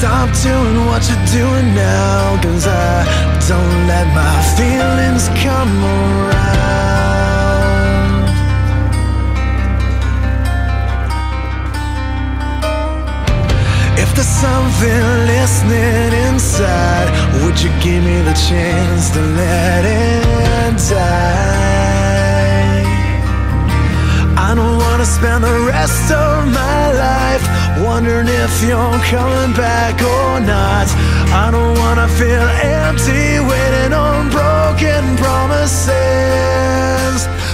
stop doing what you're doing now, 'cause I don't let my feelings come around. If there's something listening inside, would you give me the chance to let it die? I don't wanna spend the rest of my life wondering if you're coming back or not. I don't wanna feel empty waiting on broken promises.